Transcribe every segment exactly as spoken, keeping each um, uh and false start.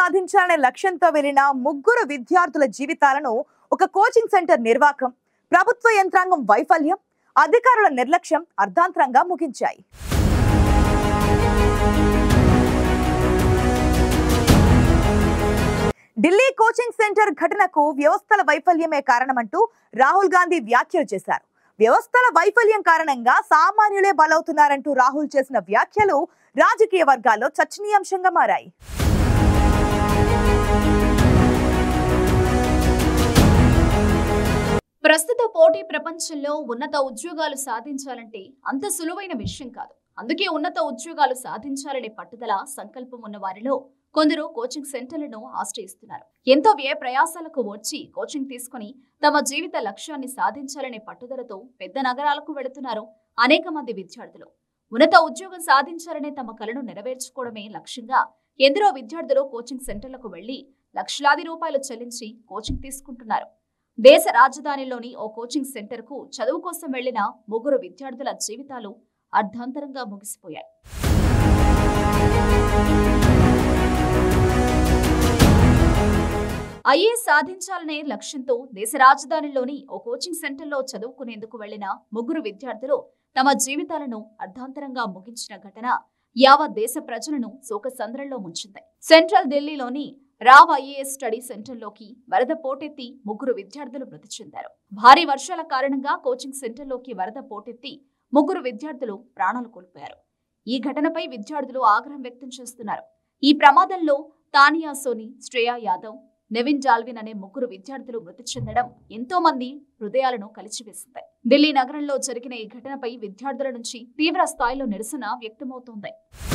సాధించాలనే లక్ష్యంతో వెళ్లిన ముగ్గురు విద్యార్థుల జీవితాలను ఒక కోచింగ్ సెంటర్ నిర్వాకం, ప్రభుత్వ యంత్రాంగం వైఫల్యం, అధికారుల నిర్లక్ష్యం అర్ధాంతరంగా ముగించాయి. ఢిల్లీ కోచింగ్ సెంటర్ ఘటనకు వ్యవస్థల వైఫల్యమే కారణమంటూ రాహుల్ గాంధీ వ్యాఖ్యలు చేశారు. వ్యవస్థల వైఫల్యం కారణంగా సామాన్యులే బలవుతున్నారంటూ రాహుల్ చేసిన వ్యాఖ్యలు రాజకీయ వర్గాల్లో చర్చనీయాంశంగా మారాయి. ప్రస్తుత పోటీ ప్రపంచంలో ఉన్నత ఉద్యోగాలు సాధించాలంటే అంత సులువైన విషయం కాదు. అందుకే ఉన్నత ఉద్యోగాలు సాధించాలనే పట్టుదల, సంకల్పం ఉన్న వారిలో కొందరు కోచింగ్ సెంటర్లను ఆశ్రయిస్తున్నారు. ఎంతో వ్యయ ప్రయాసాలకు వచ్చి కోచింగ్ తీసుకుని తమ జీవిత లక్ష్యాన్ని సాధించాలనే పట్టుదలతో పెద్ద నగరాలకు వెళుతున్నారు అనేక మంది విద్యార్థులు. ఉన్నత ఉద్యోగం సాధించాలనే తమ కలను నెరవేర్చుకోవడమే లక్ష్యంగా ఎందరో విద్యార్థులు కోచింగ్ సెంటర్లకు వెళ్లి లక్షలాది రూపాయలు చెల్లించి కోచింగ్ తీసుకుంటున్నారు. దేశ రాజధానిలోని ఓ కోచింగ్ సెంటర్ కు చదువు కోసం వెళ్లిన ముగ్గురు విద్యార్థుల జీవితాలు అర్ధాంతరంగా ముగిసిపోయాయి. ఐఏఎస్ సాధించాలనే లక్ష్యంతో దేశ రాజధానిలోని ఓ కోచింగ్ సెంటర్లో చదువుకునేందుకు వెళ్లిన ముగ్గురు విద్యార్థులు తమ జీవితాలను అర్ధాంతరంగా ముగించిన ఘటన యావత్ దేశ ప్రజలను శోకసంద్రంలో ముంచింది. సెంట్రల్ ఢిల్లీలోని రావ్ ఐఏఎస్ స్టడీ సెంటర్లోకి వరద పోటెత్తి ముగ్గురు విద్యార్థులు మృతి చెందారు. భారీ వర్షాల కారణంగా కోచింగ్ సెంటర్లోకి వరద పోటెత్తి ముగ్గురు విద్యార్థులు ప్రాణాలు కోల్పోయారు. ఈ ఘటనపై విద్యార్థులు ఆగ్రహం వ్యక్తం చేస్తున్నారు. ఈ ప్రమాదంలో తానియా సోని, శ్రేయా యాదవ్, నెవిన్ జాల్విన్ అనే ముగ్గురు విద్యార్థులు మృతి చెందడం ఎంతో మంది హృదయాలను కలిచివేసింది. ఢిల్లీ నగరంలో జరిగిన ఈ ఘటనపై విద్యార్థుల నుంచి తీవ్ర స్థాయిలో నిరసన వ్యక్తమవుతోంది.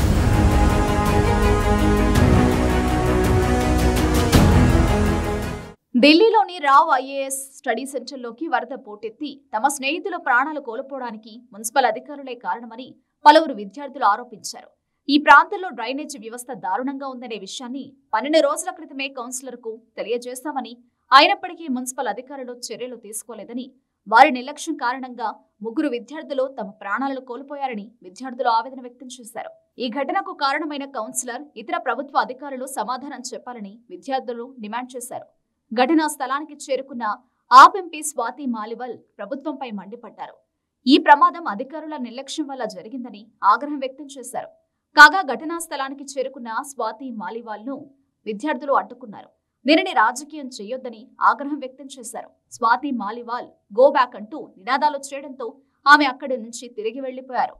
ఢిల్లీలోని రావ్ ఐఏఎస్ స్టడీ సెంటర్లోకి వరద పోటెత్తి తమ స్నేహితుల ప్రాణాలు కోల్పోవడానికి మున్సిపల్ అధికారులే కారణమని పలువురు విద్యార్థులు ఆరోపించారు. ఈ ప్రాంతంలో డ్రైనేజ్ వ్యవస్థ దారుణంగా ఉందనే విషయాన్ని పన్నెండు రోజుల క్రితమే కౌన్సిలర్ కు తెలియజేస్తామని, అయినప్పటికీ మున్సిపల్ అధికారులు చర్యలు తీసుకోలేదని, వారి నిర్లక్ష్యం కారణంగా ముగ్గురు విద్యార్థులు తమ ప్రాణాలను కోల్పోయారని విద్యార్థులు ఆవేదన వ్యక్తం చేశారు. ఈ ఘటనకు కారణమైన కౌన్సిలర్, ఇతర ప్రభుత్వ అధికారులు సమాధానం చెప్పాలని విద్యార్థులు డిమాండ్ చేశారు. ఘటనా స్థలానికి చేరుకున్న ఆప్ ఎంపీ స్వాతి మాలివాల్ ప్రభుత్వంపై మండిపడ్డారు. ఈ ప్రమాదం అధికారుల నిర్లక్ష్యం వల్ల జరిగిందని ఆగ్రహం వ్యక్తం చేశారు. కాగా ఘటనా స్థలానికి చేరుకున్న స్వాతి మాలివాల్ ను విద్యార్థులు అడ్డుకున్నారు. దీనిని రాజకీయం చేయొద్దని ఆగ్రహం వ్యక్తం చేశారు. స్వాతి మాలివాల్ గో బ్యాక్ అంటూ నినాదాలు చేయడంతో ఆమె అక్కడి నుంచి తిరిగి వెళ్లిపోయారు.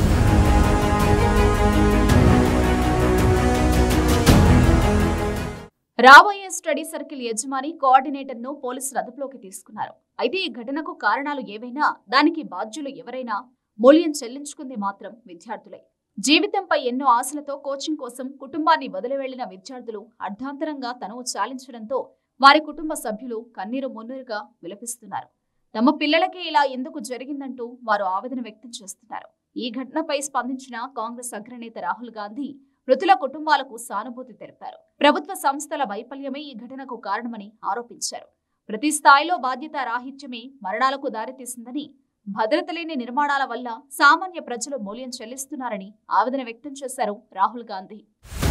రాబోయే స్టడీ సర్కిల్ యజమాని, కోఆర్డినేటర్ ను పోలీసులు అదుపులోకి తీసుకున్నారు. అయితే ఈ ఘటనకు కారణాలు ఏవైనా, దానికి బాధ్యులు ఎవరైనా మూల్యం చెల్లించుకుంది మాత్రం విద్యార్థులే. జీవితంపై ఎన్నో ఆశలతో కోచింగ్ కోసం కుటుంబాన్ని వదిలి వెళ్లిన విద్యార్థులు అర్ధాంతరంగా తనువు చాలించడంతో వారి కుటుంబ సభ్యులు కన్నీరు మున్నీరుగా విలపిస్తున్నారు. తమ పిల్లలకే ఇలా ఎందుకు జరిగిందంటూ వారు ఆవేదన వ్యక్తం చేస్తున్నారు. ఈ ఘటనపై స్పందించిన కాంగ్రెస్ అగ్రనేత రాహుల్ గాంధీ మృతుల కుటుంబాలకు సానుభూతి తెలిపారు. ప్రభుత్వ సంస్థల వైఫల్యమే ఈ ఘటనకు కారణమని ఆరోపించారు. ప్రతి స్థాయిలో బాధ్యత రాహిత్యమే మరణాలకు దారితీసిందని, భద్రత లేని నిర్మాణాల వల్ల సామాన్య ప్రజలు మూల్యం చెల్లిస్తున్నారని ఆవేదన వ్యక్తం చేశారు రాహుల్ గాంధీ.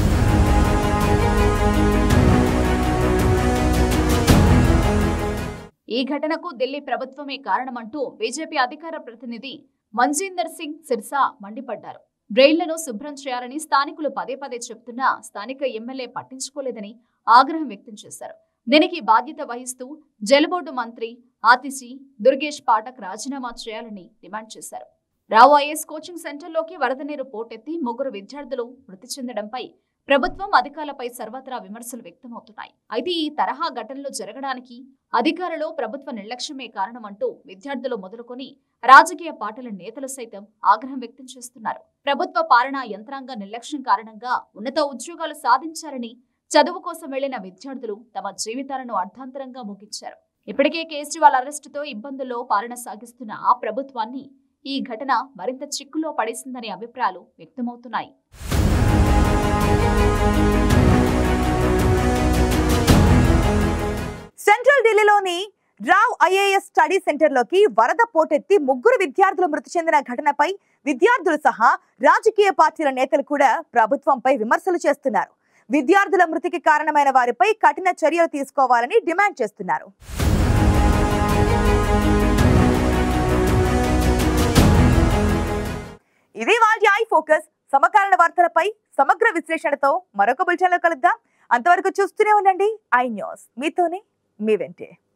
ఈ ఘటనకు ఢిల్లీ ప్రభుత్వమే కారణమంటూ బీజేపీ అధికార ప్రతినిధి మంజీందర్ సింగ్ సిర్సా మండిపడ్డారు. డ్రైన్లను శుభ్రం చేయాలని స్థానికులు పదే పదే చెప్తున్నా స్థానిక ఎమ్మెల్యే పట్టించుకోలేదని ఆగ్రహం వ్యక్తం చేశారు. దీనికి బాధ్యత వహిస్తూ జలబోర్డు మంత్రి ఆతిషి దుర్గేష్ పాఠక్ రాజీనామా చేయాలని డిమాండ్ చేశారు. రావ్ ఐఏఎస్ కోచింగ్ సెంటర్లోకి వరద నీరు పోటెత్తి ముగ్గురు విద్యార్థులు మృతి చెందడంపై ప్రభుత్వం, అధికారులపై సర్వత్రా విమర్శలు వ్యక్తమవుతున్నాయి. అయితే ఈ తరహా ఘటనలు జరగడానికి అధికారులు, ప్రభుత్వ నిర్లక్ష్యమే కారణమంటూ విద్యార్థులు మొదలుకొని రాజకీయ పార్టీల నేతలు సైతం ఆగ్రహం వ్యక్తం చేస్తున్నారు. ప్రభుత్వ పాలనా యంత్రాంగ నిర్లక్ష్యం కారణంగా ఉన్నత ఉద్యోగాలు సాధించాలని చదువు కోసం వెళ్లిన విద్యార్థులు తమ జీవితాలను అర్ధాంతరంగా ముగించారు. ఇప్పటికే కేజ్రీవాల్ అరెస్టుతో ఇబ్బందుల్లో పాలన సాగిస్తున్న ఆ ప్రభుత్వాన్ని ఈ ఘటన మరింత చిక్కులో పడేసిందనే అభిప్రాయాలు వ్యక్తమవుతున్నాయి. సెంట్రల్ ఢిల్లీలోని రావ్ ఐఏఎస్ స్టడీ సెంటర్లోకి వరద పోటెత్తి ముగ్గురు విద్యార్థులు మృతి చెందిన ఘటనపై విద్యార్థులు సహా రాజకీయ పార్టీల నేతలు కూడా ప్రభుత్వంపై విమర్శలు చేస్తున్నారు. విద్యార్థుల మృతికి కారణమైన వారిపై కఠిన చర్యలు తీసుకోవాలని డిమాండ్ చేస్తున్నారు. ఇది వాటి ఐ ఫోకస్. సమకాలీన వార్తలపై సమగ్ర విశ్లేషణతో మరొక బులెటిన్లో కలుద్దాం. అంతవరకు చూస్తూనే ఉండండి ఐ న్యూస్. మీతోనే మీ వెంటే.